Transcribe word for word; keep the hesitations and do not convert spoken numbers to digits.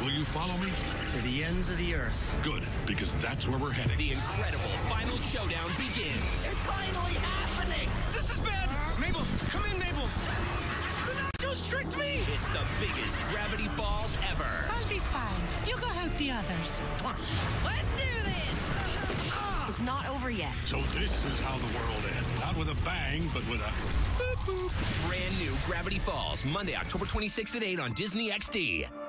Will you follow me? To the ends of the earth. Good, because that's where we're heading. The incredible final showdown begins. It's finally happening! This is bad! Mabel, come in, Mabel! The nachos tricked me! It's the biggest Gravity Falls ever. I'll be fine. You go help the others. Let's do this! It's not over yet. So this is how the world ends. Not with a bang, but with a boop boop. Brand new Gravity Falls, Monday, October twenty-sixth at eight on Disney X D.